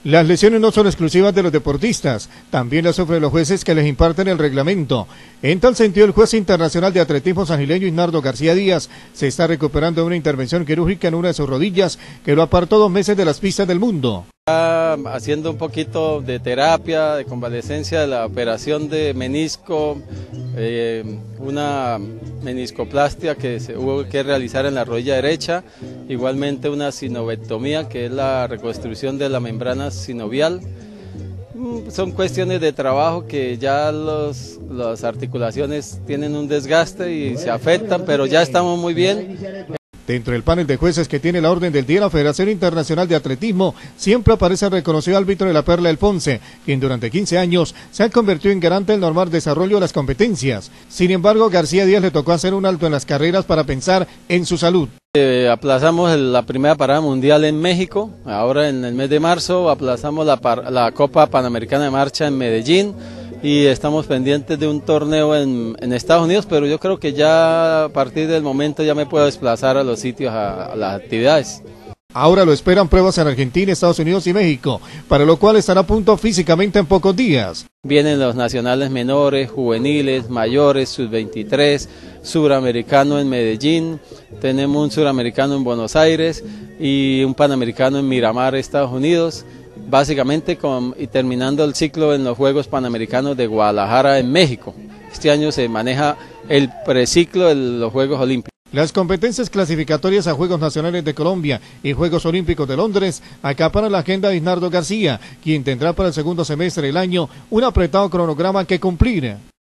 Las lesiones no son exclusivas de los deportistas, también las sufren los jueces que les imparten el reglamento. En tal sentido, el juez internacional de atletismo sangileño Isnardo García Díaz se está recuperando de una intervención quirúrgica en una de sus rodillas que lo apartó 2 meses de las pistas del mundo. Haciendo un poquito de terapia, de convalecencia de la operación de menisco, una meniscoplastia que se hubo que realizar en la rodilla derecha, igualmente una sinovectomía que es la reconstrucción de la membrana sinovial. Son cuestiones de trabajo que ya las articulaciones tienen un desgaste y se afectan, pero ya estamos muy bien. Dentro del panel de jueces que tiene la orden del día, la Federación Internacional de Atletismo siempre aparece el reconocido árbitro de la Perla Alfonse, quien durante 15 años se ha convertido en garante del normal desarrollo de las competencias. Sin embargo, García Díaz le tocó hacer un alto en las carreras para pensar en su salud. Aplazamos la primera parada mundial en México, ahora en el mes de marzo aplazamos la Copa Panamericana de Marcha en Medellín, y estamos pendientes de un torneo en Estados Unidos, pero yo creo que ya a partir del momento ya me puedo desplazar a los sitios, a las actividades. Ahora lo esperan pruebas en Argentina, Estados Unidos y México, para lo cual estará a punto físicamente en pocos días. Vienen los nacionales menores, juveniles, mayores, sub-23, suramericano en Medellín, tenemos un suramericano en Buenos Aires y un panamericano en Miramar, Estados Unidos. Básicamente y terminando el ciclo en los Juegos Panamericanos de Guadalajara en México. Este año se maneja el preciclo de los Juegos Olímpicos. Las competencias clasificatorias a Juegos Nacionales de Colombia y Juegos Olímpicos de Londres acaparan la agenda de Isnardo García, quien tendrá para el segundo semestre del año un apretado cronograma que cumplir.